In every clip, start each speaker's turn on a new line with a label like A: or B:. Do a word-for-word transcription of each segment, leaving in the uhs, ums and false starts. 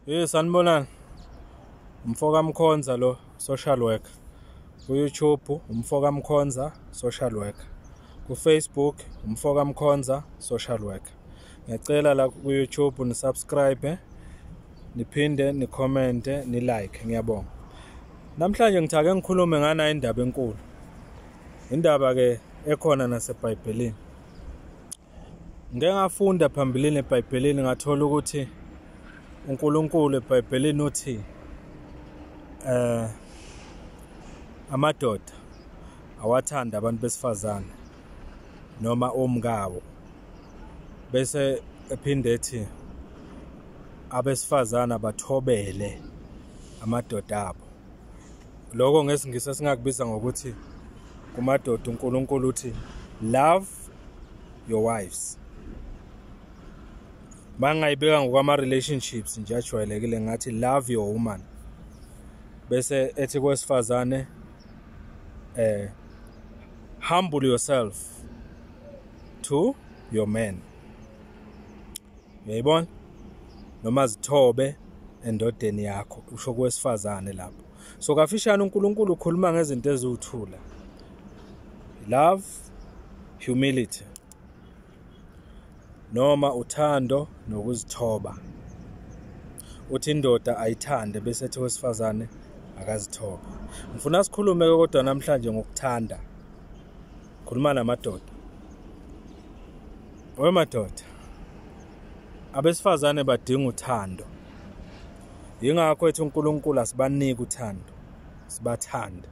A: Hey sanibonani. MfokaMkhonza lo social worker. Ku YouTube MfokaMkhonza social worker. Ku Facebook MfokaMkhonza social worker. Ngiyacela la ku YouTube ni subscribe, niphinde ni comment, ni like, ngiyabonga. Namhlanje ngithake ngikhulume ngana indaba enkulu. Indaba ke ekhona naseBhayibhelini. Ngeke ngafunda phambilini eBhayibhelini ngathola ukuthi uNkulunkulu eBhayibhelini uthi eh amadoda awathanda abantu besifazane noma omkawo, bese ephinde ethi abesifazana bathobele amadoda abo. Lokho ngesingisi singakubiza ngokuthi kumadoda uNkulunkulu uthi love your wives. Mangayibeka ngokwama relationships nje ajwayelekile ngathi love your woman. Bese ethi kwesifazane eh humble yourself to your man. Uyayibona? Noma zithobe endodeni yakho, usho kwesifazane lapho. So kafishana uNkulunkulu ukhuluma ngezinto eziwuthula. Love, humility, noma uthando nokuzithoba. Uthi indoda ayithande bese ethi wesifazane akazithoba. Ngifuna sikhulume kodwa namhlanje ngokuthanda. Khuluma namadoda. Owe madoda, abesifazane badinga uthando. Yingakho ethi uNkulunkulu asibanike uthando, sibathanda.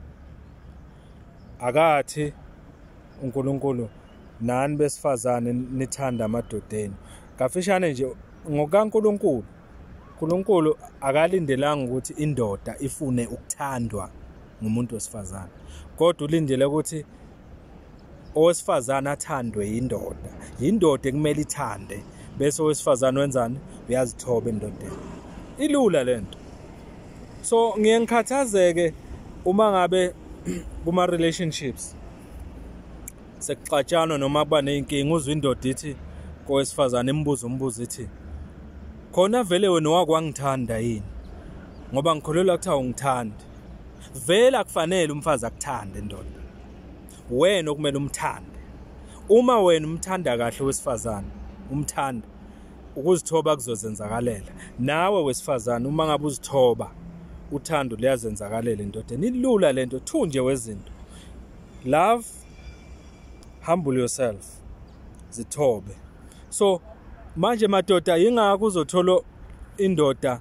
A: Akathi uNkulunkulu nani besifazane nithanda amadodeni. Kafishane nje ngokaNkulunkulu, uNkulunkulu akalindelanga ukuthi indoda ifune ukuthandwa ngumuntu wesifazane. Kodwa ulindele ukuthi owesifazane athandwe indoda. Indoda ekumele ithande bese owesifazane wenzani? Uyazithoba endodeni. Ilula lento. So ngiye ngikhathazeke uma ngabe kuma relationships sekuxatshana noma kuba nenkinga uzwe indoda ithi kowesifazane imbuzo umbuzo ithi khona vele wena wakwangithanda yini? Ngoba ngikholelwa ukuthi awungithandi. Vele akufanele umfazi akuthande indoda. Wena okumele umthande. Uma wena umthanda kahle wesifazane, umthanda, ukuzithoba kuzozenzakalela. Nawe wesifazane uma ngabe uzithoba, uthando liyazenzakalela endodeni. Ilula lento, thunje wezinto. Love, humble yourself, zithobe. So manje madoda yingakho uzothola indoda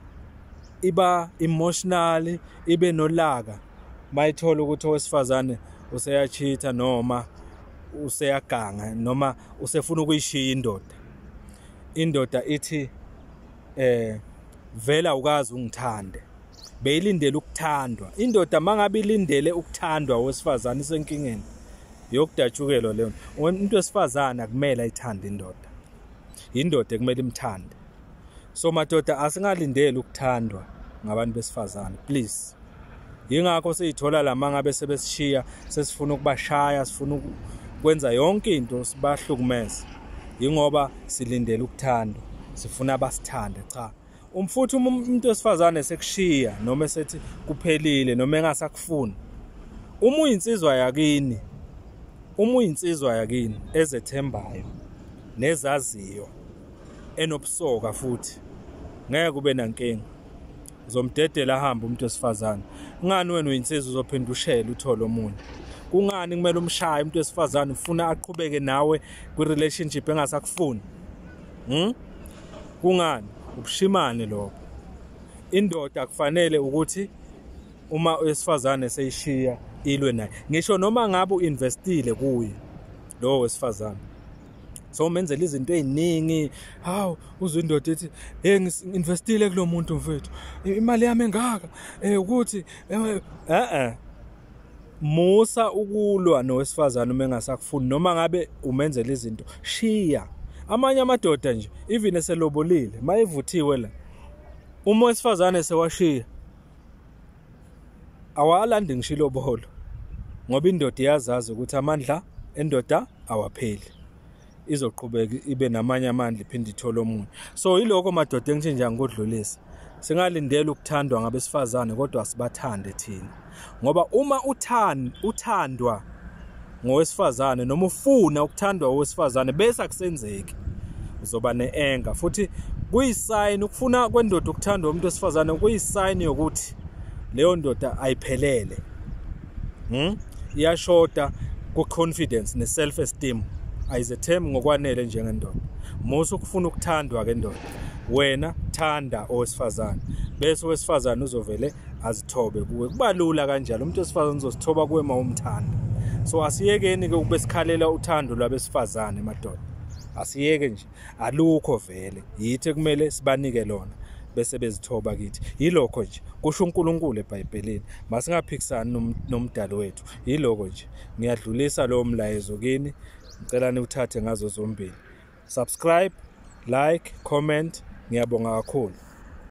A: iba emotionally, ibe nolaka mayithola ukuthi owesifazane useyachitha noma useyaganga noma usefuna ukuyishiya indoda. Indoda ithi eh vela ukazi ungithande. Beyilindele ukuthandwa. Indoda mangabe ilindele ukuthandwa owesifazane isenkingeni yokudatshukelwa leyo. Umuntu wesifazane akumele ayithande indoda. Indoda ekumele imthande. So madoda asingalindeli ukuthandwa ngabantu besifazane, please. Yingakho seyithola la mangabe sebesishiya, sesifuna ukubashaya, sifuna ukwenza yonke into sibahlukumeza. Yingoba silindele ukuthandwa, sifuna abasithande cha. Umfuthi umuntu wesifazane sekushiya noma esethi kuphelile noma engasakufuni. Uma uyinsizwa yakini, uma uyinsizwa yakini ezethembayo nezaziyo enobusoka futhi ngeke kube nankinga. Uzomdedela hamba umuntu wesifazane. Ngani wena uyinsizwa uzophinda ushela uthole omunye? Kungani kumele umshaye umuntu wesifazane ufuna aqhubeke nawe kwi relationship engasakufuni? Hm? Kungani? Ubushimane lokho. Indoda kufanele ukuthi uma owesifazane seyishiya ilwe naye. Ngisho noma ngabe uinvestile kuye lo wesifazane. So menzela izinto eziningi, hawu uzwe indoda ethi hey ngiinvestile kulo muntu mfethu. Imali yami engaka eh ukuthi eh eh musa ukulwa nowesifazane uma engasakufuni noma ngabe umenzela izinto. Shiya. Amanye amadoda nje even eselobolile mayivuthiwe la. Uma owesifazane sewashiya awalandi ngishilobolo. Ngoba indoda iyazazi ukuthi amandla endoda awapheli. Izoqhubeka ibe namanye amandla iphinde ithole omunye. So yiloko madoda engithi nje angikudlulisa. singalindela ukuthandwa ngabesifazane kodwa sibathande thina. Ngoba uma uthanda uthandwa ngowesifazane noma ufuna ukuthandwa owesifazane bese akusenzeki, uzoba neenga. Futhi kuyisign ukufuna kwendoda ukuthandwa umuntu wesifazane, kuyisign yokuthi leyo ndoda ayiphelele. Hmm? Iyashoda ku-confidence ne-self esteem, ayizethembi ngokwanele njengendoda. Musu ukufuna ukuthandwa ke ndoda, wena thanda owesifazane bese owesifazane uzovele azithobe kuwe. Kubalula kanjalo, umuntu wesifazane uzosithoba kuwe uma umthanda. So asiyekeni ke ukube sikhalela uthando lwabesifazane madoda. Asiyeke nje, alukho vele, yithi kumele sibanike lona bese bezithoba kithi. Yilokho nje kusho uNkulunkulu eBhayibhelini, masingaphikisani nomdalo wethu. Yilokho nje, ngiyadlulisa lo mlayezo kini, ngicela niwuthathe ngazo zombili. Subscribe, like, comment, ngiyabonga kakhulu.